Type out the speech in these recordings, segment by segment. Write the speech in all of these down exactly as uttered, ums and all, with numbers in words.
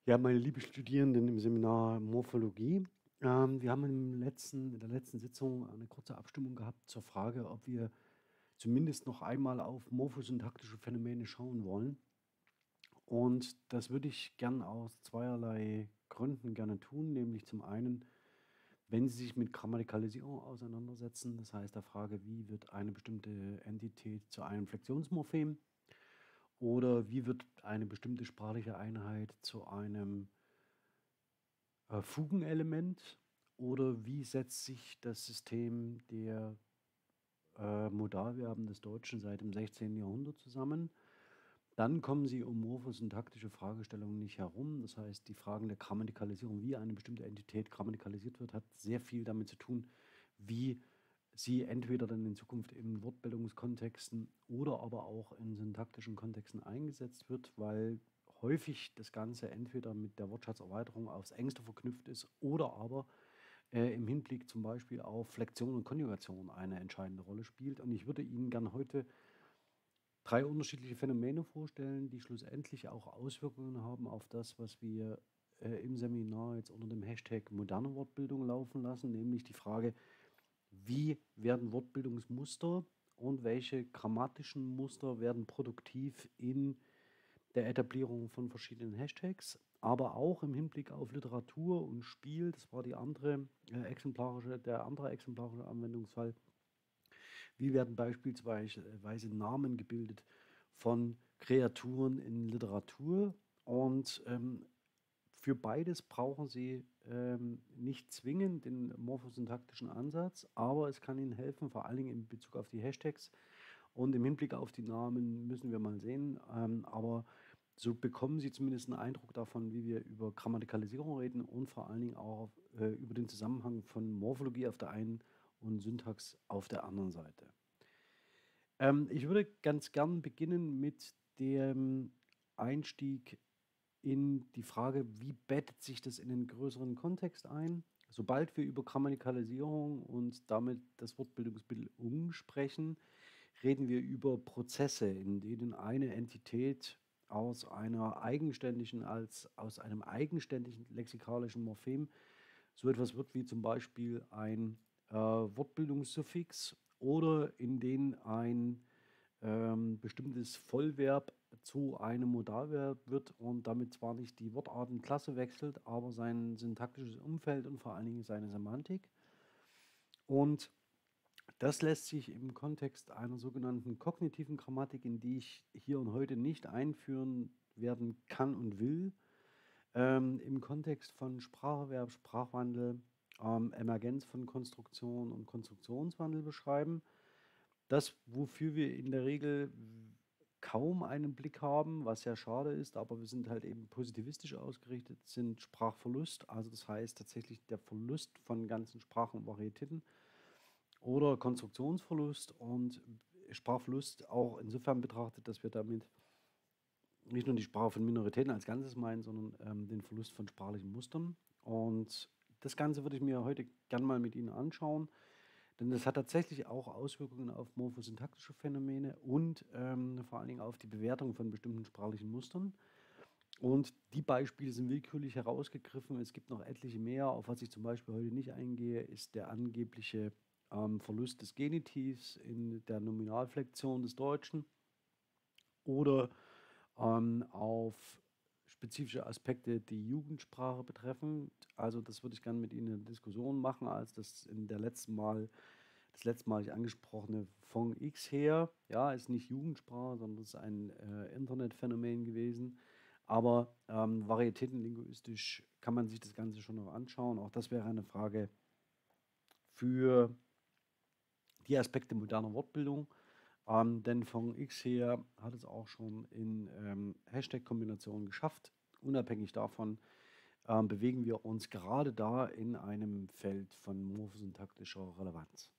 Ja, meine lieben Studierenden im Seminar Morphologie, ähm, wir haben im letzten in der letzten Sitzung eine kurze Abstimmung gehabt zur Frage, ob wir zumindest noch einmal auf morphosyntaktische Phänomene schauen wollen. Und das würde ich gern aus zweierlei Gründen gerne tun, nämlich zum einen, wenn Sie sich mit Grammatikalisierung auseinandersetzen, das heißt der Frage, wie wird eine bestimmte Entität zu einem Flexionsmorphem oder wie wird eine bestimmte sprachliche Einheit zu einem äh, Fugenelement oder wie setzt sich das System der äh, Modalverben des Deutschen seit dem sechzehnten. Jahrhundert zusammen? Dann kommen Sie um morphosyntaktische Fragestellungen nicht herum. Das heißt, die Fragen der Grammatikalisierung, wie eine bestimmte Entität grammatikalisiert wird, hat sehr viel damit zu tun, wie sie entweder dann in Zukunft in Wortbildungskontexten oder aber auch in syntaktischen Kontexten eingesetzt wird, weil häufig das Ganze entweder mit der Wortschatzerweiterung aufs Engste verknüpft ist oder aber äh, im Hinblick zum Beispiel auf Flexion und Konjugation eine entscheidende Rolle spielt. Und ich würde Ihnen gern heute drei unterschiedliche Phänomene vorstellen, die schlussendlich auch Auswirkungen haben auf das, was wir äh, im Seminar jetzt unter dem Hashtag moderne Wortbildung laufen lassen, nämlich die Frage, wie werden Wortbildungsmuster und welche grammatischen Muster werden produktiv in der Etablierung von verschiedenen Hashtags, aber auch im Hinblick auf Literatur und Spiel. Das war die andere äh, exemplarische, der andere exemplarische Anwendungsfall. Wie werden beispielsweise Namen gebildet von Kreaturen in Literatur? Und ähm, für beides brauchen Sie ähm, nicht zwingend den morphosyntaktischen Ansatz, aber es kann Ihnen helfen, vor allen Dingen in Bezug auf die Hashtags. Und im Hinblick auf die Namen müssen wir mal sehen. Ähm, aber so bekommen Sie zumindest einen Eindruck davon, wie wir über Grammatikalisierung reden und vor allen Dingen auch äh, über den Zusammenhang von Morphologie auf der einen und Syntax auf der anderen Seite. Ähm, ich würde ganz gern beginnen mit dem Einstieg in die Frage, wie bettet sich das in den größeren Kontext ein? Sobald wir über Grammatikalisierung und damit das Wortbildungsmittel um sprechen, reden wir über Prozesse, in denen eine Entität aus einer eigenständigen als aus einem eigenständigen lexikalischen Morphem so etwas wird wie zum Beispiel ein äh, Wortbildungssuffix oder in denen ein ähm, bestimmtes Vollverb zu einem Modalverb wird und damit zwar nicht die Wortartenklasse wechselt, aber sein syntaktisches Umfeld und vor allen Dingen seine Semantik. Und das lässt sich im Kontext einer sogenannten kognitiven Grammatik, in die ich hier und heute nicht einführen werden kann und will, ähm, im Kontext von Spracherwerb, Sprachwandel, ähm, Emergenz von Konstruktion und Konstruktionswandel beschreiben. Das, wofür wir in der Regel kaum einen Blick haben, was sehr schade ist, aber wir sind halt eben positivistisch ausgerichtet, sind Sprachverlust, also das heißt tatsächlich der Verlust von ganzen Sprachen und Varietäten oder Konstruktionsverlust und Sprachverlust auch insofern betrachtet, dass wir damit nicht nur die Sprache von Minoritäten als Ganzes meinen, sondern ähm, den Verlust von sprachlichen Mustern. Und das Ganze würde ich mir heute gern mal mit Ihnen anschauen, denn das hat tatsächlich auch Auswirkungen auf morphosyntaktische Phänomene und ähm, vor allen Dingen auf die Bewertung von bestimmten sprachlichen Mustern. Und die Beispiele sind willkürlich herausgegriffen. Es gibt noch etliche mehr. Auf was ich zum Beispiel heute nicht eingehe, ist der angebliche ähm, Verlust des Genitivs in der Nominalflexion des Deutschen oder ähm, auf spezifische Aspekte, die Jugendsprache betreffen. Also das würde ich gerne mit Ihnen in der Diskussion machen, als das in der letzten Mal, das letztmalig angesprochene von X her. Ja, ist nicht Jugendsprache, sondern es ist ein äh, Internetphänomen gewesen. Aber ähm, varietätenlinguistisch kann man sich das Ganze schon noch anschauen. Auch das wäre eine Frage für die Aspekte moderner Wortbildung. Ähm, denn von X her hat es auch schon in ähm, Hashtag-Kombinationen geschafft. Unabhängig davon ähm, bewegen wir uns gerade da in einem Feld von morphosyntaktischer Relevanz.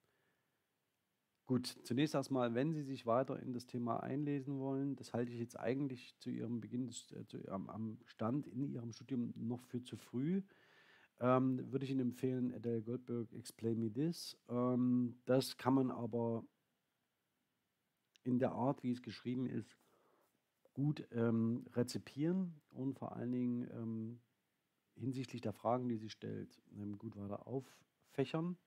Gut, zunächst erstmal, wenn Sie sich weiter in das Thema einlesen wollen, das halte ich jetzt eigentlich zu Ihrem Beginn des, äh, zu, am, am Stand in Ihrem Studium noch für zu früh, ähm, würde ich Ihnen empfehlen, Adele Goldberg, Explain Me This. Ähm, das kann man aber in der Art, wie es geschrieben ist, gut ähm, rezipieren und vor allen Dingen ähm, hinsichtlich der Fragen, die sie stellt, ähm, gut weiter auffächern.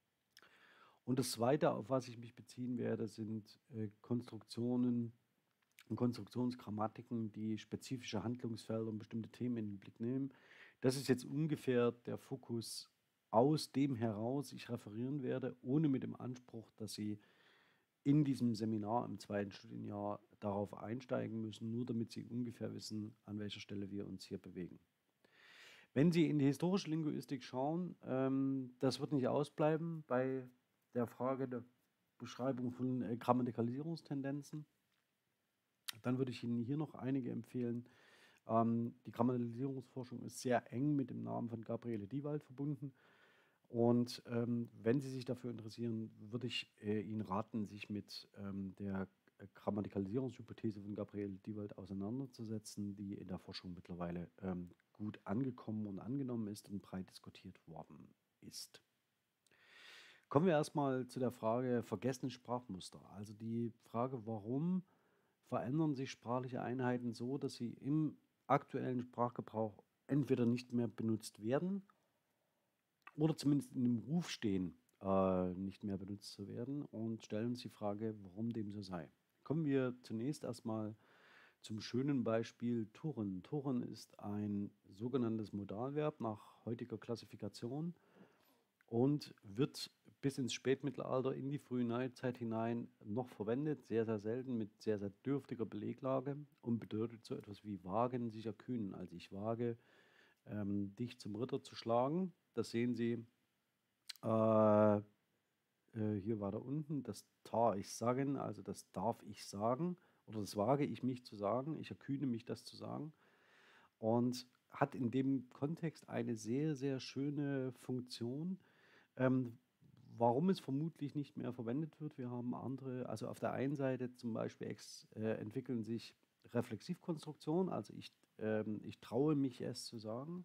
Und das Zweite, auf was ich mich beziehen werde, sind äh, Konstruktionen und Konstruktionsgrammatiken, die spezifische Handlungsfelder und bestimmte Themen in den Blick nehmen. Das ist jetzt ungefähr der Fokus, aus dem heraus ich referieren werde, ohne mit dem Anspruch, dass Sie in diesem Seminar im zweiten Studienjahr darauf einsteigen müssen, nur damit Sie ungefähr wissen, an welcher Stelle wir uns hier bewegen. Wenn Sie in die historische Linguistik schauen, ähm, das wird nicht ausbleiben bei der Frage der Beschreibung von äh, Grammatikalisierungstendenzen. Dann würde ich Ihnen hier noch einige empfehlen. Ähm, die Grammatikalisierungsforschung ist sehr eng mit dem Namen von Gabriele Diewald verbunden. Und ähm, wenn Sie sich dafür interessieren, würde ich äh, Ihnen raten, sich mit ähm, der äh, Grammatikalisierungshypothese von Gabriele Diewald auseinanderzusetzen, die in der Forschung mittlerweile ähm, gut angekommen und angenommen ist und breit diskutiert worden ist. Kommen wir erstmal zu der Frage vergessene Sprachmuster. Also die Frage, warum verändern sich sprachliche Einheiten so, dass sie im aktuellen Sprachgebrauch entweder nicht mehr benutzt werden oder zumindest in dem Ruf stehen, äh, nicht mehr benutzt zu werden, und stellen uns die Frage, warum dem so sei. Kommen wir zunächst erstmal zum schönen Beispiel Turren. Turren ist ein sogenanntes Modalverb nach heutiger Klassifikation und wird bis ins Spätmittelalter, in die frühe Neuzeit hinein noch verwendet, sehr, sehr selten mit sehr, sehr dürftiger Beleglage und bedeutet so etwas wie wagen, sich erkühnen. Also ich wage, ähm, dich zum Ritter zu schlagen. Das sehen Sie äh, äh, hier weiter unten, das tar ich sagen, also das darf ich sagen oder das wage ich mich zu sagen, ich erkühne mich, das zu sagen, und hat in dem Kontext eine sehr, sehr schöne Funktion. Ähm, warum es vermutlich nicht mehr verwendet wird, wir haben andere, also auf der einen Seite zum Beispiel ex, äh, entwickeln sich Reflexivkonstruktionen, also ich, ähm, ich traue mich es zu sagen,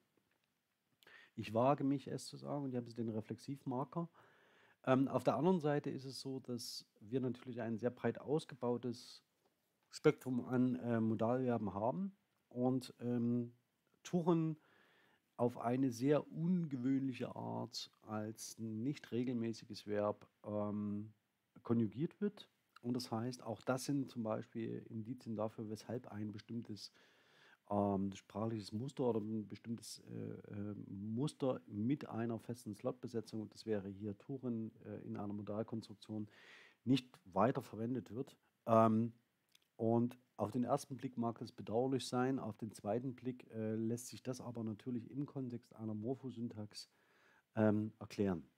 ich wage mich es zu sagen, und hier haben Sie den Reflexivmarker. Ähm, auf der anderen Seite ist es so, dass wir natürlich ein sehr breit ausgebautes Spektrum an äh, Modalverben haben und ähm, Tuchen auf eine sehr ungewöhnliche Art als nicht regelmäßiges Verb ähm, konjugiert wird. Und das heißt, auch das sind zum Beispiel Indizien dafür, weshalb ein bestimmtes ähm, sprachliches Muster oder ein bestimmtes äh, äh, Muster mit einer festen Slotbesetzung, und das wäre hier Turen äh, in einer Modalkonstruktion, nicht weiter verwendet wird. Ähm, und auf den ersten Blick mag das bedauerlich sein, auf den zweiten Blick äh, lässt sich das aber natürlich im Kontext einer Morphosyntax ähm, erklären.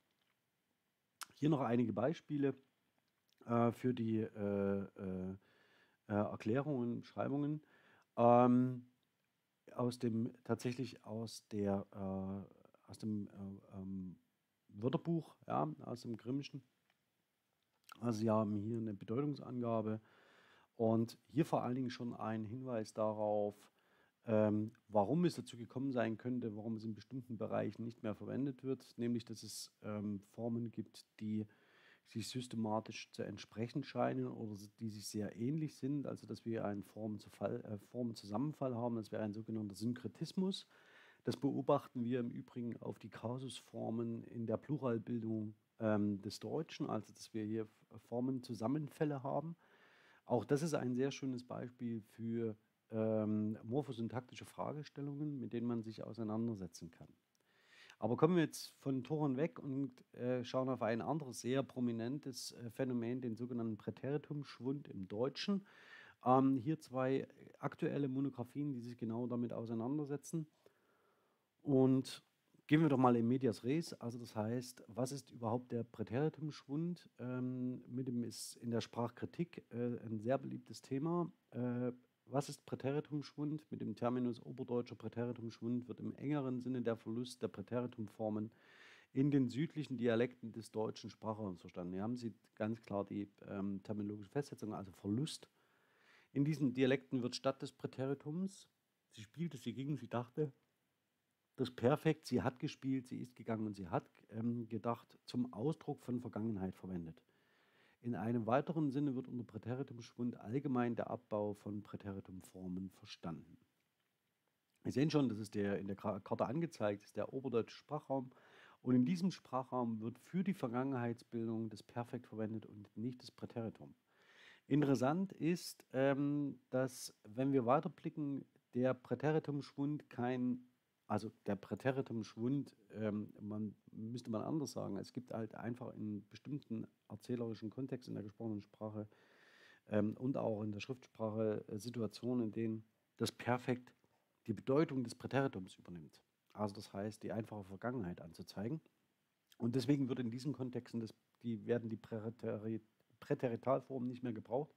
Hier noch einige Beispiele äh, für die äh, äh, äh, Erklärungen und Beschreibungen. Ähm, aus dem tatsächlich aus der äh, aus dem äh, ähm, Wörterbuch, ja, aus dem Grimmischen. Also Sie haben hier eine Bedeutungsangabe und hier vor allen Dingen schon ein Hinweis darauf, ähm, warum es dazu gekommen sein könnte, warum es in bestimmten Bereichen nicht mehr verwendet wird, nämlich dass es ähm, Formen gibt, die sich systematisch zu entsprechen scheinen oder die sich sehr ähnlich sind, also dass wir einen Formenzusammenfall, äh, Formenzusammenfall haben, das wäre ein sogenannter Synkretismus. Das beobachten wir im Übrigen auf die Kasusformen in der Pluralbildung ähm, des Deutschen, also dass wir hier Formenzusammenfälle haben. Auch das ist ein sehr schönes Beispiel für ähm, morphosyntaktische Fragestellungen, mit denen man sich auseinandersetzen kann. Aber kommen wir jetzt von Toren weg und äh, schauen auf ein anderes sehr prominentes äh, Phänomen, den sogenannten Präteritumsschwund im Deutschen. Ähm, hier zwei aktuelle Monographien, die sich genau damit auseinandersetzen. Und gehen wir doch mal in medias res. Also das heißt, was ist überhaupt der Präteritumsschwund? Ähm, mit dem ist in der Sprachkritik äh, ein sehr beliebtes Thema. Äh, was ist Präteritumsschwund? Mit dem Terminus oberdeutscher Präteritumsschwund wird im engeren Sinne der Verlust der Präteritumformen in den südlichen Dialekten des deutschen Sprachraums verstanden. Hier haben Sie ganz klar die ähm, terminologische Festsetzung, also Verlust. In diesen Dialekten wird statt des Präteritums, sie spielte, sie ging, sie dachte, das Perfekt, sie hat gespielt, sie ist gegangen und sie hat ähm, gedacht, zum Ausdruck von Vergangenheit verwendet. In einem weiteren Sinne wird unter Präteritumschwund allgemein der Abbau von Präteritumformen verstanden. Wir sehen schon, das ist der in der Karte angezeigt, ist der oberdeutsche Sprachraum. Und in diesem Sprachraum wird für die Vergangenheitsbildung das Perfekt verwendet und nicht das Präteritum. Interessant ist, ähm, dass, wenn wir weiterblicken, der Präteritumschwund kein, also der Präteritumschwund, ähm, man, müsste man anders sagen, es gibt halt einfach in bestimmten erzählerischen Kontexten in der gesprochenen Sprache ähm, und auch in der Schriftsprache äh, Situationen, in denen das Perfekt die Bedeutung des Präteritums übernimmt. Also das heißt, die einfache Vergangenheit anzuzeigen. Und deswegen wird in diesen Kontexten, das, die, werden die Präteri Präteritalformen nicht mehr gebraucht.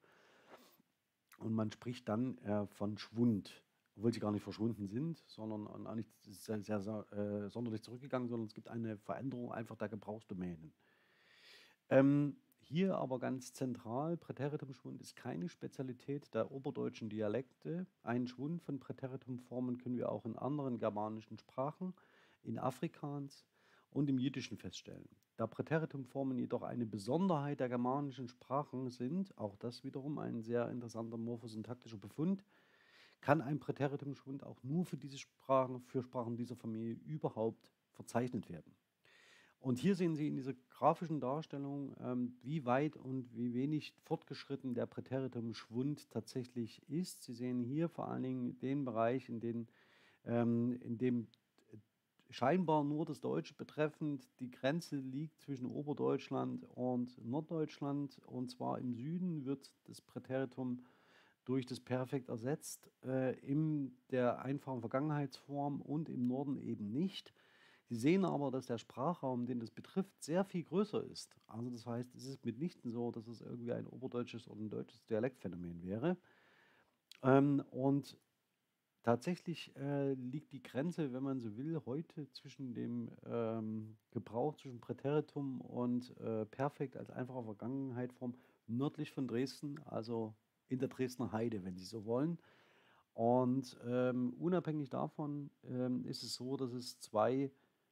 Und man spricht dann äh, von Schwund, obwohl sie gar nicht verschwunden sind, sondern auch nicht sehr, sehr, sehr äh, sonderlich zurückgegangen, sondern es gibt eine Veränderung einfach der Gebrauchsdomänen. Ähm, hier aber ganz zentral, Präteritumschwund ist keine Spezialität der oberdeutschen Dialekte. Einen Schwund von Präteritumformen können wir auch in anderen germanischen Sprachen, in Afrikaans und im Jiddischen feststellen. Da Präteritumformen jedoch eine Besonderheit der germanischen Sprachen sind, auch das wiederum ein sehr interessanter morphosyntaktischer Befund, kann ein Präteritumschwund auch nur für diese Sprachen, für Sprachen dieser Familie überhaupt verzeichnet werden. Und hier sehen Sie in dieser grafischen Darstellung, ähm, wie weit und wie wenig fortgeschritten der Präteritumschwund tatsächlich ist. Sie sehen hier vor allen Dingen den Bereich, in, den, ähm, in dem scheinbar nur das Deutsche betreffend die Grenze liegt zwischen Oberdeutschland und Norddeutschland. Und zwar im Süden wird das Präteritum durch das Perfekt ersetzt, äh, in der einfachen Vergangenheitsform und im Norden eben nicht. Sie sehen aber, dass der Sprachraum, den das betrifft, sehr viel größer ist. Also das heißt, es ist mitnichten so, dass es irgendwie ein oberdeutsches oder ein deutsches Dialektphänomen wäre. Ähm, und tatsächlich äh, liegt die Grenze, wenn man so will, heute zwischen dem ähm, Gebrauch zwischen Präteritum und äh, Perfekt als einfache Vergangenheitsform nördlich von Dresden, also in der Dresdner Heide, wenn Sie so wollen. Und ähm, unabhängig davon ähm, ist es so, dass es zwei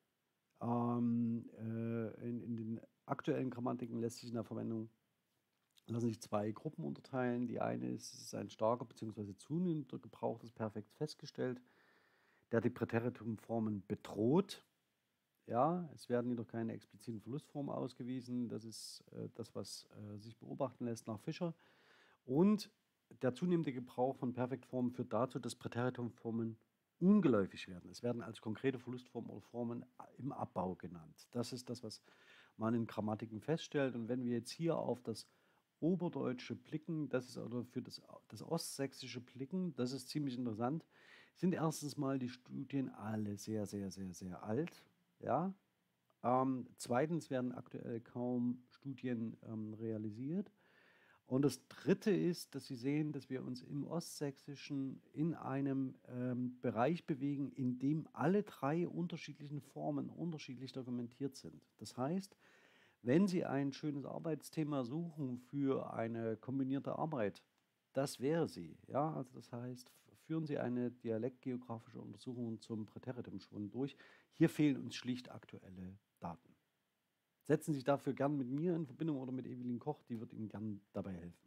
ähm, äh, in, in den aktuellen Grammatiken lässt sich in der Verwendung lassen sich zwei Gruppen unterteilen. Die eine ist, es ist ein starker bzw. zunehmender Gebrauch des Perfekts festgestellt, der die Präteritumformen bedroht. Ja, es werden jedoch keine expliziten Verlustformen ausgewiesen. Das ist äh, das, was äh, sich beobachten lässt nach Fischer. Und der zunehmende Gebrauch von Perfektformen führt dazu, dass Präteritumformen ungeläufig werden. Es werden als konkrete Verlustformen oder Formen im Abbau genannt. Das ist das, was man in Grammatiken feststellt. Und wenn wir jetzt hier auf das Oberdeutsche blicken, das ist oder für das, das Ostsächsische blicken, das ist ziemlich interessant, sind erstens mal die Studien alle sehr, sehr, sehr, sehr alt. Ja? Ähm, zweitens werden aktuell kaum Studien ähm, realisiert. Und das Dritte ist, dass Sie sehen, dass wir uns im Ostsächsischen in einem ähm, Bereich bewegen, in dem alle drei unterschiedlichen Formen unterschiedlich dokumentiert sind. Das heißt, wenn Sie ein schönes Arbeitsthema suchen für eine kombinierte Arbeit, das wäre sie. Ja? Also das heißt, führen Sie eine dialektgeografische Untersuchung zum Präteritumschwund durch. Hier fehlen uns schlicht aktuelle Daten. Setzen Sie sich dafür gern mit mir in Verbindung oder mit Evelyn Koch, die wird Ihnen gern dabei helfen.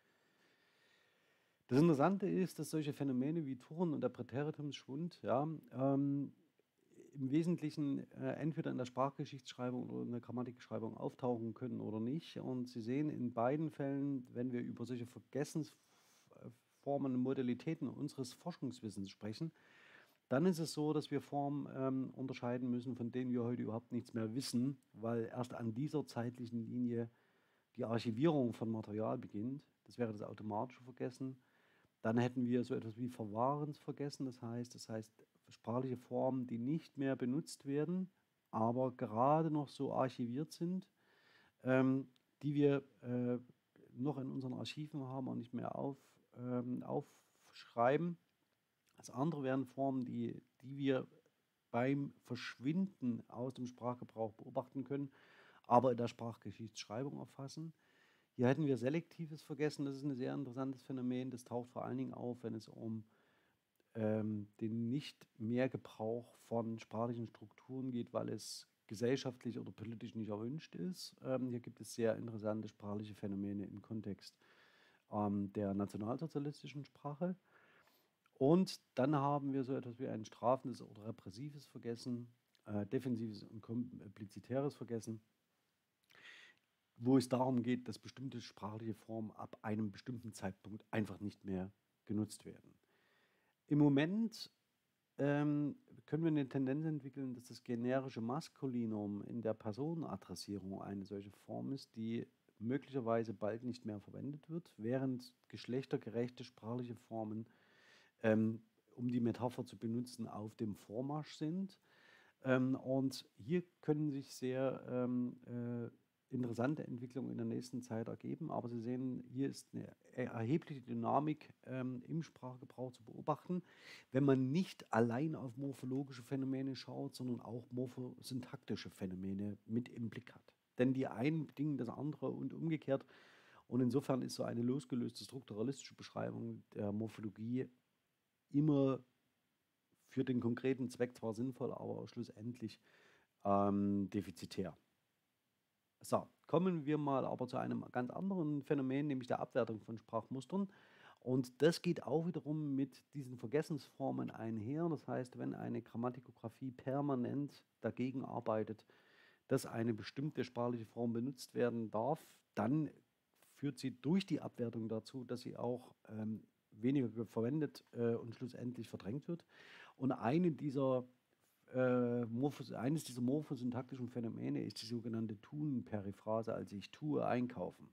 Das Interessante ist, dass solche Phänomene wie Turn und der Präteritumsschwund ja, ähm, im Wesentlichen äh, entweder in der Sprachgeschichtsschreibung oder in der Grammatikschreibung auftauchen können oder nicht. Und Sie sehen in beiden Fällen, wenn wir über solche Vergessensformen und Modalitäten unseres Forschungswissens sprechen, dann ist es so, dass wir Formen ähm, unterscheiden müssen, von denen wir heute überhaupt nichts mehr wissen, weil erst an dieser zeitlichen Linie die Archivierung von Material beginnt. Das wäre das automatische Vergessen. Dann hätten wir so etwas wie Verwahrensvergessen, das heißt, das heißt sprachliche Formen, die nicht mehr benutzt werden, aber gerade noch so archiviert sind, ähm, die wir äh, noch in unseren Archiven haben und nicht mehr auf, ähm, aufschreiben. Das andere wären Formen, die, die wir beim Verschwinden aus dem Sprachgebrauch beobachten können, aber in der Sprachgeschichtsschreibung erfassen. Hier hätten wir selektives Vergessen, das ist ein sehr interessantes Phänomen, das taucht vor allen Dingen auf, wenn es um ähm, den Nicht-Mehr-Gebrauch von sprachlichen Strukturen geht, weil es gesellschaftlich oder politisch nicht erwünscht ist. Ähm, hier gibt es sehr interessante sprachliche Phänomene im Kontext ähm, der nationalsozialistischen Sprache. Und dann haben wir so etwas wie ein strafendes oder repressives Vergessen, äh, defensives und komplizitäres Vergessen, wo es darum geht, dass bestimmte sprachliche Formen ab einem bestimmten Zeitpunkt einfach nicht mehr genutzt werden. Im Moment ähm, können wir eine Tendenz entwickeln, dass das generische Maskulinum in der Personenadressierung eine solche Form ist, die möglicherweise bald nicht mehr verwendet wird, während geschlechtergerechte sprachliche Formen, ähm, um die Metapher zu benutzen, auf dem Vormarsch sind. Ähm, und hier können sich sehr ähm, äh, interessante Entwicklungen in der nächsten Zeit ergeben. Aber Sie sehen, hier ist eine erhebliche Dynamik ähm, im Sprachgebrauch zu beobachten, wenn man nicht allein auf morphologische Phänomene schaut, sondern auch morphosyntaktische Phänomene mit im Blick hat. Denn die einen bedingen das andere und umgekehrt. Und insofern ist so eine losgelöste strukturalistische Beschreibung der Morphologie immer für den konkreten Zweck zwar sinnvoll, aber schlussendlich ähm, defizitär. So, kommen wir mal aber zu einem ganz anderen Phänomen, nämlich der Abwertung von Sprachmustern. Und das geht auch wiederum mit diesen Vergessensformen einher. Das heißt, wenn eine Grammatikografie permanent dagegen arbeitet, dass eine bestimmte sprachliche Form benutzt werden darf, dann führt sie durch die Abwertung dazu, dass sie auch ähm, weniger verwendet äh, und schlussendlich verdrängt wird. Und eine dieser äh, Morphos, eines dieser morphosyntaktischen Phänomene ist die sogenannte Tun-Periphrase, also ich tue einkaufen.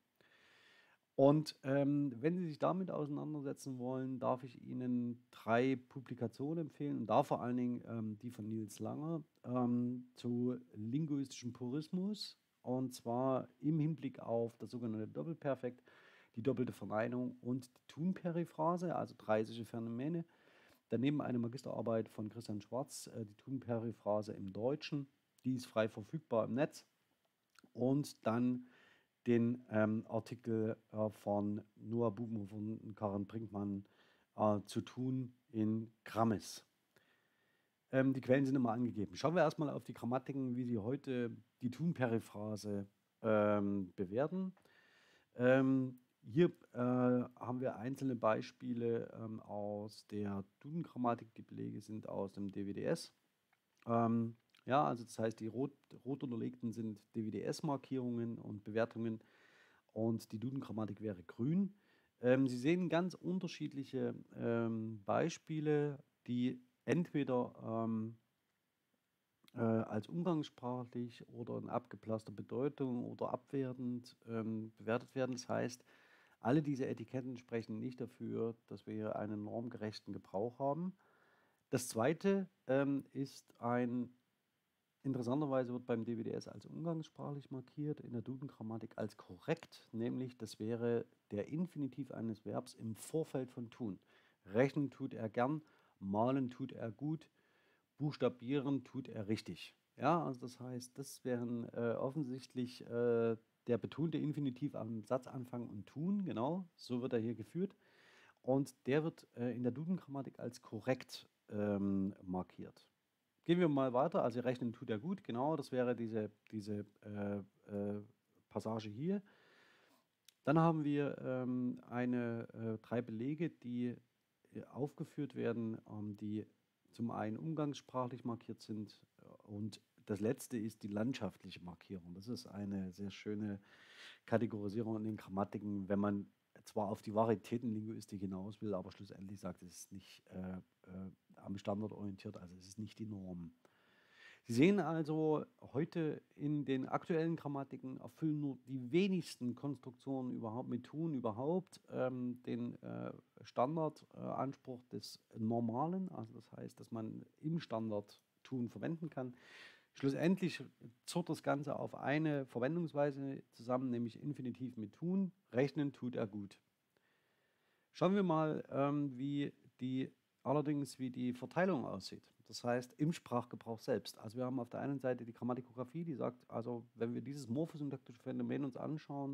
Und ähm, wenn Sie sich damit auseinandersetzen wollen, darf ich Ihnen drei Publikationen empfehlen und da vor allen Dingen ähm, die von Nils Langer ähm, zu linguistischem Purismus, und zwar im Hinblick auf das sogenannte Doppelperfekt, die doppelte Verneinung und die Tun-Periphrase, also drei solche Phänomene. Daneben eine Magisterarbeit von Christian Schwarz, äh, die Tun-Periphrase im Deutschen, die ist frei verfügbar im Netz. Und dann den ähm, Artikel äh, von Noah Bubenhofer und Karin Brinkmann äh, zu tun in Grammis. Ähm, die Quellen sind immer angegeben. Schauen wir erstmal auf die Grammatiken, wie sie heute die Tun-Periphrase ähm, bewerten. Ähm, hier äh, haben wir einzelne Beispiele ähm, aus der Duden-Grammatik. Die Belege sind aus dem D W D S. Ähm, ja, also das heißt, die rot, rot unterlegten sind D W D S-Markierungen und Bewertungen und die Duden-Grammatik wäre grün. Ähm, Sie sehen ganz unterschiedliche ähm, Beispiele, die entweder ähm, äh, als umgangssprachlich oder in abgeblasster Bedeutung oder abwertend ähm, bewertet werden. Das heißt, alle diese Etiketten sprechen nicht dafür, dass wir hier einen normgerechten Gebrauch haben. Das zweite ähm, ist ein, interessanterweise wird beim D W D S als umgangssprachlich markiert, in der Duden-Grammatik als korrekt, nämlich das wäre der Infinitiv eines Verbs im Vorfeld von tun. Rechnen tut er gern, malen tut er gut, buchstabieren tut er richtig. Ja, also das heißt, das wären äh, offensichtlich äh, der betonte Infinitiv am Satzanfang und tun, genau, so wird er hier geführt. Und der wird äh, in der Duden-Grammatik als korrekt ähm, markiert. Gehen wir mal weiter, also rechnen tut er gut, genau, das wäre diese, diese äh, äh, Passage hier. Dann haben wir ähm, eine, äh, drei Belege, die äh, aufgeführt werden, ähm, die zum einen umgangssprachlich markiert sind äh, und das letzte ist die landschaftliche Markierung. Das ist eine sehr schöne Kategorisierung in den Grammatiken, wenn man zwar auf die Varietätenlinguistik hinaus will, aber schlussendlich sagt, es ist nicht äh, äh, am Standard orientiert, also es ist nicht die Norm. Sie sehen also, heute in den aktuellen Grammatiken erfüllen nur die wenigsten Konstruktionen überhaupt mit tun überhaupt ähm, den äh, Standardanspruch äh, des Normalen, also das heißt, dass man im Standard tun verwenden kann. Schlussendlich zurrt das Ganze auf eine Verwendungsweise zusammen, nämlich Infinitiv mit tun. Rechnen tut er gut. Schauen wir mal, ähm, wie die allerdings wie die Verteilung aussieht. Das heißt, im Sprachgebrauch selbst. Also wir haben auf der einen Seite die Grammatikografie, die sagt, also wenn wir dieses morphosyntaktische Phänomen uns anschauen,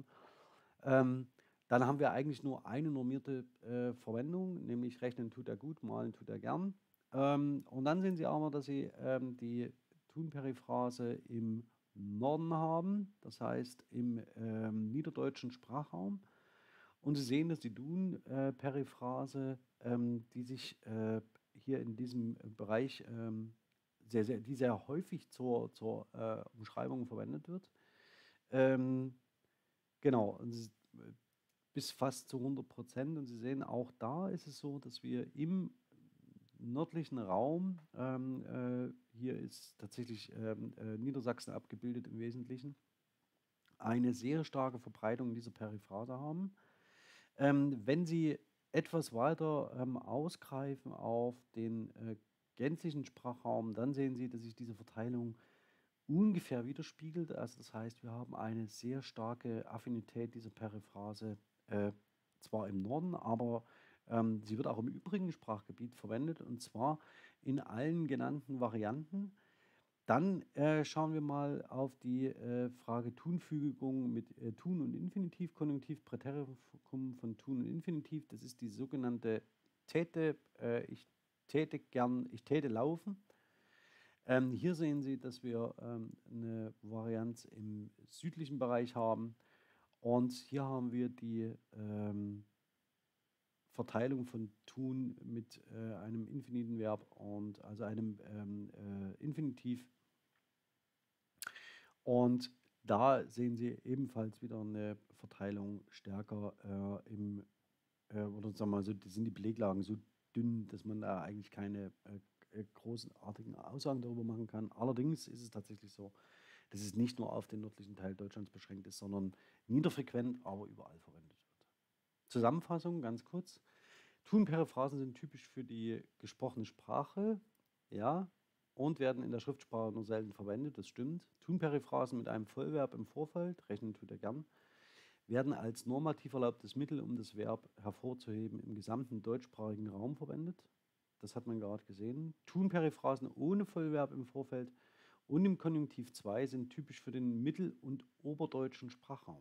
ähm, dann haben wir eigentlich nur eine normierte äh, Verwendung, nämlich rechnen tut er gut, malen tut er gern. Ähm, und dann sehen Sie aber, dass Sie ähm, die Tun-Periphrase im Norden haben, das heißt im ähm, niederdeutschen Sprachraum. Und Sie sehen, dass die Dun-Periphrase, ähm, die sich äh, hier in diesem Bereich ähm, sehr, sehr, die sehr häufig zur, zur äh, Umschreibung verwendet wird. Ähm, genau, und es ist, äh, bis fast zu hundert Prozent. Und Sie sehen, auch da ist es so, dass wir im nördlichen Raum, ähm, äh, hier ist tatsächlich ähm, äh, Niedersachsen abgebildet im Wesentlichen, eine sehr starke Verbreitung dieser Periphrase haben. Ähm, wenn Sie etwas weiter ähm, ausgreifen auf den äh, gänzlichen Sprachraum, dann sehen Sie, dass sich diese Verteilung ungefähr widerspiegelt. Also das heißt, wir haben eine sehr starke Affinität dieser Periphrase, äh, zwar im Norden, aber ähm, sie wird auch im übrigen Sprachgebiet verwendet, und zwar in allen genannten Varianten. Dann äh, schauen wir mal auf die äh, Frage Tunfügung mit äh, Tun und Infinitiv, Konjunktiv, Präteritum von Tun und Infinitiv. Das ist die sogenannte Täte, äh, ich täte gern, ich täte laufen. Ähm, hier sehen Sie, dass wir ähm, eine Varianz im südlichen Bereich haben, und hier haben wir die ähm, Verteilung von Tun mit äh, einem infiniten Verb und also einem ähm, äh, Infinitiv. Und da sehen Sie ebenfalls wieder eine Verteilung stärker äh, im, äh, oder sagen wir mal so, die sind die Beleglagen so dünn, dass man da eigentlich keine äh, äh, großartigen Aussagen darüber machen kann. Allerdings ist es tatsächlich so, dass es nicht nur auf den nördlichen Teil Deutschlands beschränkt ist, sondern niederfrequent, aber überall verwendet wird. Zusammenfassung ganz kurz. Tun-Periphrasen sind typisch für die gesprochene Sprache, ja, und werden in der Schriftsprache nur selten verwendet, das stimmt. Tun-Periphrasen mit einem Vollverb im Vorfeld, rechnen tut er gern, werden als normativ erlaubtes Mittel, um das Verb hervorzuheben, im gesamten deutschsprachigen Raum verwendet. Das hat man gerade gesehen. Tun-Periphrasen ohne Vollverb im Vorfeld und im Konjunktiv zwei sind typisch für den mittel- und oberdeutschen Sprachraum,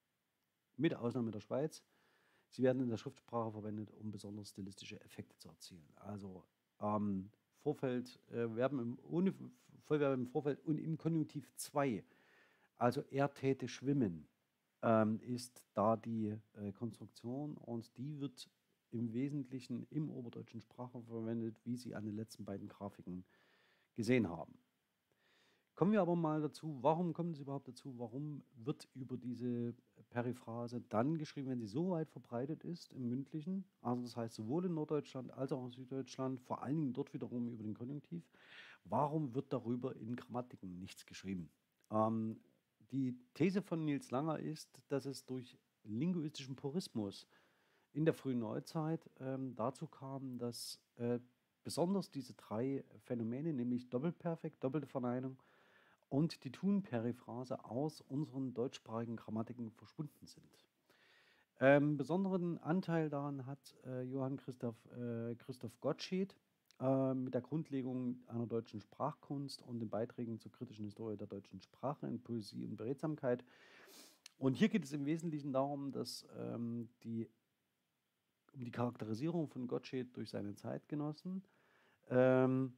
mit Ausnahme der Schweiz. Sie werden in der Schriftsprache verwendet, um besonders stilistische Effekte zu erzielen. Also ähm, Vorfeld, äh, Verben im, ohne Vollverb im Vorfeld und im Konjunktiv zwei, also er täte schwimmen, ähm, ist da die äh, Konstruktion, und die wird im Wesentlichen im oberdeutschen Sprachraum verwendet, wie Sie an den letzten beiden Grafiken gesehen haben. Kommen wir aber mal dazu, warum kommt es überhaupt dazu, warum wird über diese Periphrase dann geschrieben, wenn sie so weit verbreitet ist im Mündlichen, also das heißt sowohl in Norddeutschland als auch in Süddeutschland, vor allen Dingen dort wiederum über den Konjunktiv, warum wird darüber in Grammatiken nichts geschrieben? Ähm, die These von Nils Langer ist, dass es durch linguistischen Purismus in der frühen Neuzeit ähm, dazu kam, dass äh, besonders diese drei Phänomene, nämlich Doppelperfekt, doppelte Verneinung und die Tun-Periphrase aus unseren deutschsprachigen Grammatiken verschwunden sind. Ähm, besonderen Anteil daran hat äh, Johann Christoph, äh, Christoph Gottsched äh, mit der Grundlegung einer deutschen Sprachkunst und den Beiträgen zur kritischen Historie der deutschen Sprache in Poesie und Beredsamkeit. Und hier geht es im Wesentlichen darum, dass ähm, die, um die Charakterisierung von Gottsched durch seine Zeitgenossen. Ähm,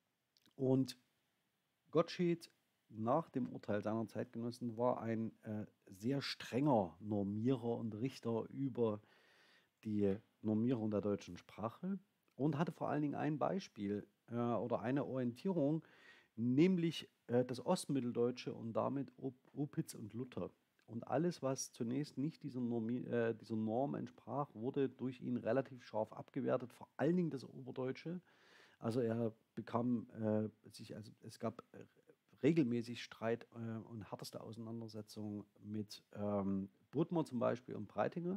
und Gottsched nach dem Urteil seiner Zeitgenossen war ein äh, sehr strenger Normierer und Richter über die Normierung der deutschen Sprache und hatte vor allen Dingen ein Beispiel äh, oder eine Orientierung, nämlich äh, das Ostmitteldeutsche und damit Op Opitz und Luther. Und alles, was zunächst nicht dieser, Normi äh, dieser Norm entsprach, wurde durch ihn relativ scharf abgewertet, vor allen Dingen das Oberdeutsche. Also er bekam äh, sich, also es gab äh, regelmäßig Streit äh, und härteste Auseinandersetzungen mit ähm, Bodmer zum Beispiel und Breitinger.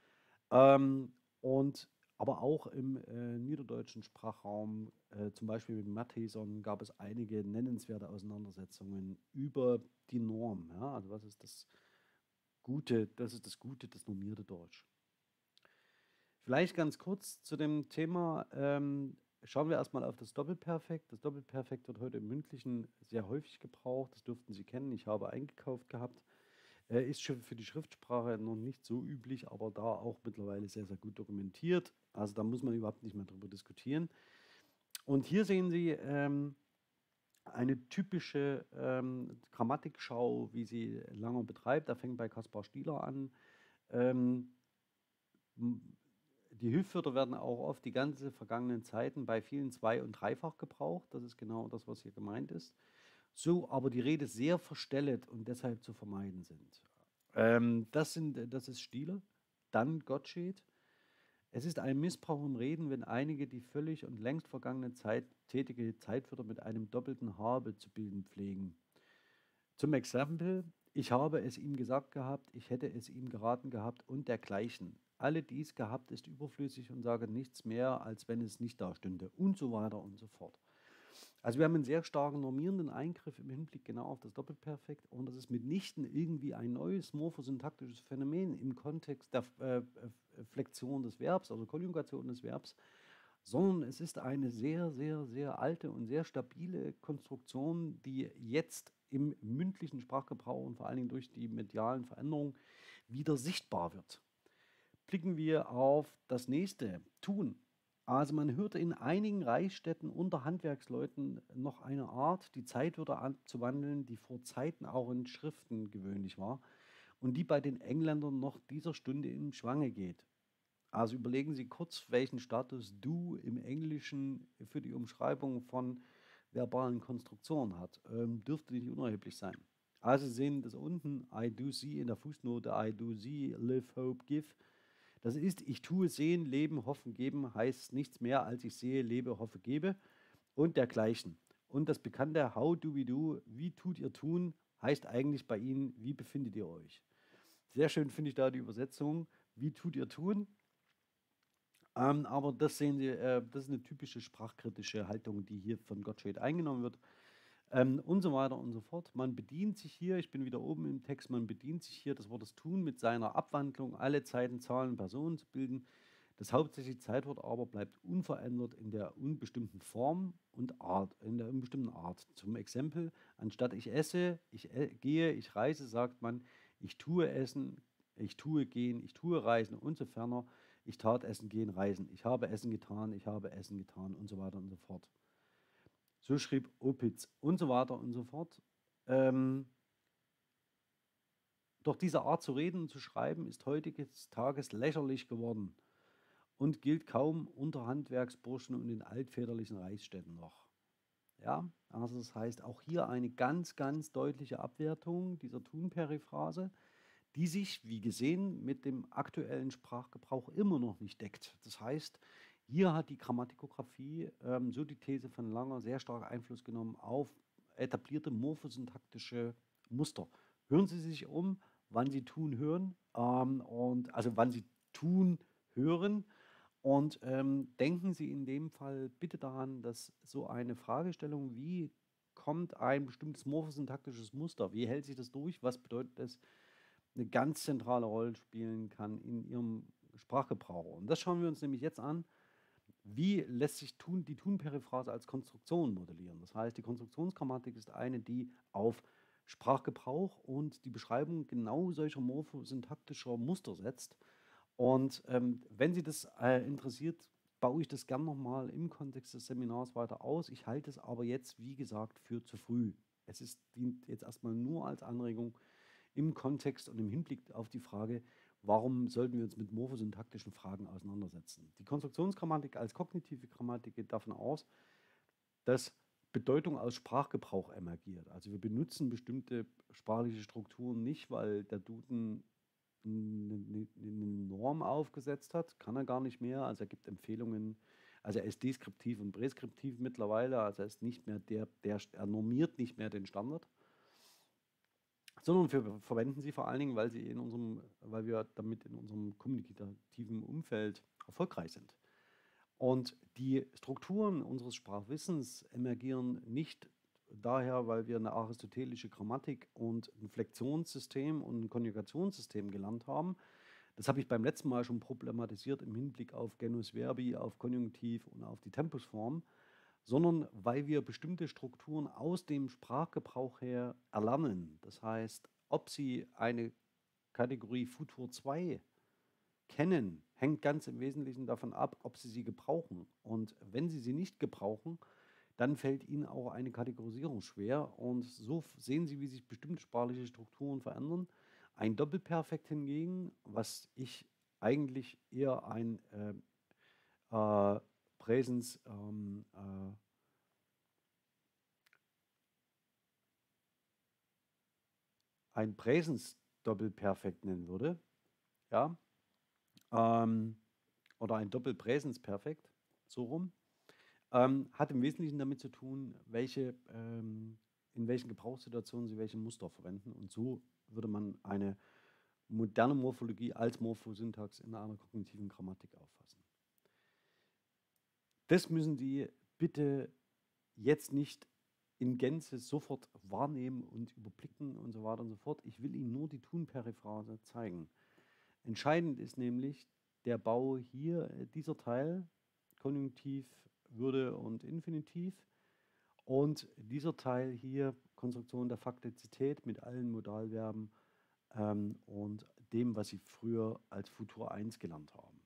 Ähm, und aber auch im äh, niederdeutschen Sprachraum, äh, zum Beispiel mit Matthäson, gab es einige nennenswerte Auseinandersetzungen über die Norm. Ja? Also was ist das Gute, das ist das Gute, das normierte Deutsch. Vielleicht ganz kurz zu dem Thema. Ähm, schauen wir erstmal auf das Doppelperfekt. Das Doppelperfekt wird heute im Mündlichen sehr häufig gebraucht. Das dürften Sie kennen. Ich habe eingekauft gehabt. Äh, ist schon für die Schriftsprache noch nicht so üblich, aber da auch mittlerweile sehr, sehr gut dokumentiert. Also da muss man überhaupt nicht mehr drüber diskutieren. Und hier sehen Sie, ähm, eine typische ähm, Grammatikschau, wie sie Langer betreibt. Da fängt bei Kaspar Stieler an. Ähm, m- die Hilfswörter werden auch oft die ganze vergangenen Zeiten bei vielen zwei- und dreifach gebraucht. Das ist genau das, was hier gemeint ist. So aber die Rede sehr verstellet und deshalb zu vermeiden sind. Ähm, das sind, das ist Stieler. Dann Gottsched. Es ist ein Missbrauch im Reden, wenn einige die völlig und längst vergangene Zeit tätige Zeitwörter mit einem doppelten Habe zu bilden pflegen. Zum Exempel, ich habe es ihm gesagt gehabt, ich hätte es ihm geraten gehabt und dergleichen. Alle dies gehabt ist überflüssig und sage nichts mehr, als wenn es nicht da stünde und so weiter und so fort. Also wir haben einen sehr starken normierenden Eingriff im Hinblick genau auf das Doppelperfekt und das ist mitnichten irgendwie ein neues morphosyntaktisches Phänomen im Kontext der äh, äh, Flexion des Verbs, also Konjugation des Verbs, sondern es ist eine sehr, sehr, sehr alte und sehr stabile Konstruktion, die jetzt im mündlichen Sprachgebrauch und vor allen Dingen durch die medialen Veränderungen wieder sichtbar wird. Blicken wir auf das nächste, Tun. Also man hörte in einigen Reichsstädten unter Handwerksleuten noch eine Art, die Zeitwörter anzuwandeln, die vor Zeiten auch in Schriften gewöhnlich war und die bei den Engländern noch dieser Stunde im Schwange geht. Also überlegen Sie kurz, welchen Status du im Englischen für die Umschreibung von verbalen Konstruktionen hat. Ähm, dürfte nicht unerheblich sein. Also Sie sehen das unten, I do see in der Fußnote, I do see, live, hope, give. Das ist, ich tue, sehen, leben, hoffen, geben, heißt nichts mehr als ich sehe, lebe, hoffe, gebe und dergleichen. Und das bekannte How do we do, wie tut ihr tun, heißt eigentlich bei Ihnen, wie befindet ihr euch? Sehr schön finde ich da die Übersetzung, wie tut ihr tun? Ähm, aber das sehen Sie, äh, das ist eine typische sprachkritische Haltung, die hier von Gottsched eingenommen wird. Ähm, und so weiter und so fort. Man bedient sich hier, ich bin wieder oben im Text, man bedient sich hier das Wort des Tun mit seiner Abwandlung, alle Zeiten, Zahlen, Personen zu bilden. Das hauptsächliche Zeitwort aber bleibt unverändert in der unbestimmten Form und Art, in der unbestimmten Art. Zum Exempel, anstatt ich esse, ich äh, gehe, ich reise, sagt man, ich tue essen, ich tue gehen, ich tue reisen und so ferner. Ich tat essen, gehen, reisen. Ich habe Essen getan, ich habe Essen getan und so weiter und so fort. So schrieb Opitz und so weiter und so fort. Ähm, doch diese Art zu reden und zu schreiben ist heutiges Tages lächerlich geworden und gilt kaum unter Handwerksburschen und in altväterlichen Reichsstädten noch. Ja, also das heißt auch hier eine ganz, ganz deutliche Abwertung dieser Tun-Periphrase, die sich, wie gesehen, mit dem aktuellen Sprachgebrauch immer noch nicht deckt. Das heißt, hier hat die Grammatikographie, ähm, so die These von Langer, sehr stark Einfluss genommen auf etablierte morphosyntaktische Muster. Hören Sie sich um, wann Sie tun hören, ähm, und also wann Sie tun hören und ähm, denken Sie in dem Fall bitte daran, dass so eine Fragestellung, wie kommt ein bestimmtes morphosyntaktisches Muster, wie hält sich das durch, was bedeutet es, eine ganz zentrale Rolle spielen kann in Ihrem Sprachgebrauch. Und das schauen wir uns nämlich jetzt an. Wie lässt sich tun, die Tun-Periphrase als Konstruktion modellieren? Das heißt, die Konstruktionsgrammatik ist eine, die auf Sprachgebrauch und die Beschreibung genau solcher morphosyntaktischer Muster setzt. Und ähm, wenn Sie das äh, interessiert, baue ich das gern nochmal im Kontext des Seminars weiter aus. Ich halte es aber jetzt, wie gesagt, für zu früh. Es ist, dient jetzt erstmal nur als Anregung im Kontext und im Hinblick auf die Frage, warum sollten wir uns mit morphosyntaktischen Fragen auseinandersetzen. Die Konstruktionsgrammatik als kognitive Grammatik geht davon aus, dass Bedeutung aus Sprachgebrauch emergiert. Also wir benutzen bestimmte sprachliche Strukturen nicht, weil der Duden eine, eine Norm aufgesetzt hat, kann er gar nicht mehr. Also er gibt Empfehlungen, also er ist deskriptiv und präskriptiv mittlerweile, also er ist nicht mehr der, der er normiert nicht mehr den Standard, sondern wir verwenden sie vor allen Dingen, weil sie in unserem, weil wir damit in unserem kommunikativen Umfeld erfolgreich sind. Und die Strukturen unseres Sprachwissens emergieren nicht daher, weil wir eine aristotelische Grammatik und ein Flexionssystem und ein Konjugationssystem gelernt haben. Das habe ich beim letzten Mal schon problematisiert im Hinblick auf Genus Verbi, auf Konjunktiv und auf die Tempusform, sondern weil wir bestimmte Strukturen aus dem Sprachgebrauch her erlernen. Das heißt, ob Sie eine Kategorie Futur zwei kennen, hängt ganz im Wesentlichen davon ab, ob Sie sie gebrauchen. Und wenn Sie sie nicht gebrauchen, dann fällt Ihnen auch eine Kategorisierung schwer. Und so f- sehen Sie, wie sich bestimmte sprachliche Strukturen verändern. Ein Doppelperfekt hingegen, was ich eigentlich eher ein äh, äh, Präsens, ähm, äh, ein Präsens-Doppelperfekt nennen würde, ja, ähm, oder ein Doppelpräsensperfekt, so rum, ähm, hat im Wesentlichen damit zu tun, welche, ähm, in welchen Gebrauchssituationen Sie welche Muster verwenden. Und so würde man eine moderne Morphologie als Morphosyntax in einer kognitiven Grammatik auffassen. Das müssen Sie bitte jetzt nicht in Gänze sofort wahrnehmen und überblicken und so weiter und so fort. Ich will Ihnen nur die Tunperiphrase zeigen. Entscheidend ist nämlich der Bau hier, äh, dieser Teil, Konjunktiv, Würde und Infinitiv. Und dieser Teil hier, Konstruktion der Faktizität mit allen Modalverben ähm, und dem, was Sie früher als Futur eins gelernt haben.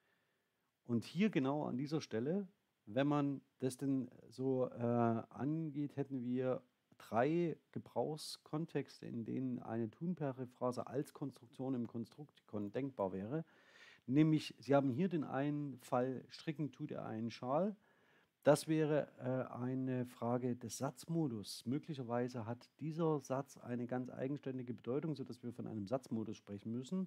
Und hier genau an dieser Stelle, wenn man das denn so äh, angeht, hätten wir drei Gebrauchskontexte, in denen eine Tunperiphrase als Konstruktion im Konstruktikon denkbar wäre. Nämlich, Sie haben hier den einen Fall, stricken tut er einen Schal. Das wäre äh, eine Frage des Satzmodus. Möglicherweise hat dieser Satz eine ganz eigenständige Bedeutung, sodass wir von einem Satzmodus sprechen müssen.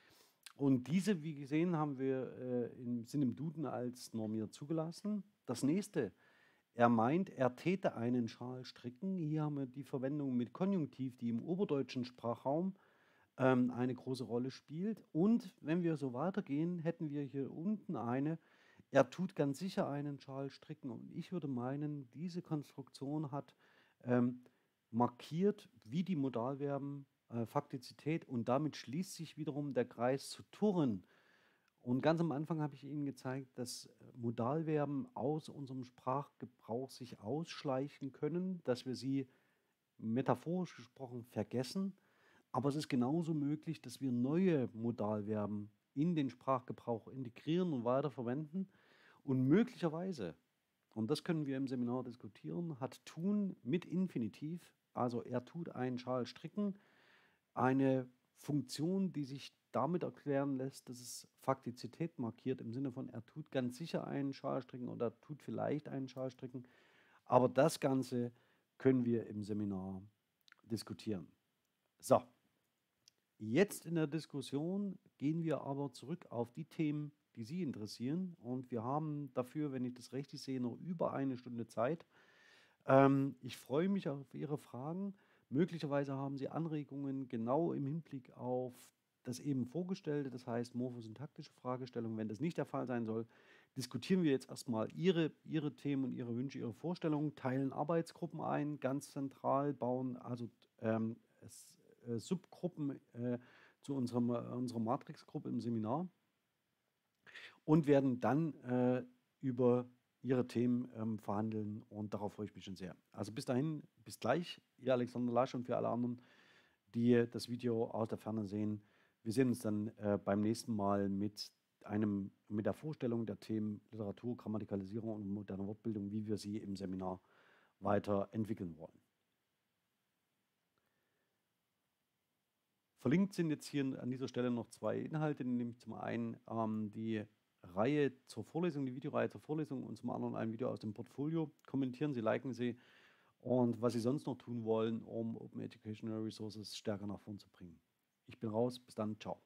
Und diese, wie gesehen, haben wir, äh, im, sind im Duden als normiert zugelassen. Das nächste, er meint, er täte einen Schal stricken. Hier haben wir die Verwendung mit Konjunktiv, die im oberdeutschen Sprachraum ähm, eine große Rolle spielt. Und wenn wir so weitergehen, hätten wir hier unten eine, er tut ganz sicher einen Schal stricken. Und ich würde meinen, diese Konstruktion hat ähm, markiert, wie die Modalverben äh, Faktizität und damit schließt sich wiederum der Kreis zu Turren. Und ganz am Anfang habe ich Ihnen gezeigt, dass äh, Modalverben aus unserem Sprachgebrauch sich ausschleichen können, dass wir sie metaphorisch gesprochen vergessen. Aber es ist genauso möglich, dass wir neue Modalverben in den Sprachgebrauch integrieren und weiterverwenden. Und möglicherweise, und das können wir im Seminar diskutieren, hat tun mit Infinitiv, also er tut einen Schal stricken, eine Funktion, die sich damit erklären lässt, dass es Faktizität markiert, im Sinne von, er tut ganz sicher einen Schal stricken oder tut vielleicht einen Schal stricken. Aber das Ganze können wir im Seminar diskutieren. So, jetzt in der Diskussion gehen wir aber zurück auf die Themen, die Sie interessieren. Und wir haben dafür, wenn ich das richtig sehe, noch über eine Stunde Zeit. Ähm, ich freue mich auf Ihre Fragen. Möglicherweise haben Sie Anregungen genau im Hinblick auf das eben Vorgestellte, das heißt morphosyntaktische Fragestellungen. Wenn das nicht der Fall sein soll, diskutieren wir jetzt erstmal Ihre, Ihre Themen und Ihre Wünsche, Ihre Vorstellungen, teilen Arbeitsgruppen ein, ganz zentral, bauen also ähm, es, äh, Subgruppen äh, zu unserem, äh, unserer Matrixgruppe im Seminar und werden dann äh, über Ihre Themen ähm, verhandeln und darauf freue ich mich schon sehr. Also bis dahin, bis gleich, Ihr Alexander Lasch und für alle anderen, die das Video aus der Ferne sehen. Wir sehen uns dann äh, beim nächsten Mal mit einem, mit der Vorstellung der Themen Literatur, Grammatikalisierung und moderne Wortbildung, wie wir sie im Seminar weiterentwickeln wollen. Verlinkt sind jetzt hier an dieser Stelle noch zwei Inhalte, nämlich zum einen ähm, die Reihe zur Vorlesung, die Videoreihe zur Vorlesung und zum anderen ein Video aus dem Portfolio. Kommentieren Sie, liken Sie und was Sie sonst noch tun wollen, um Open Educational Resources stärker nach vorn zu bringen. Ich bin raus, bis dann, ciao.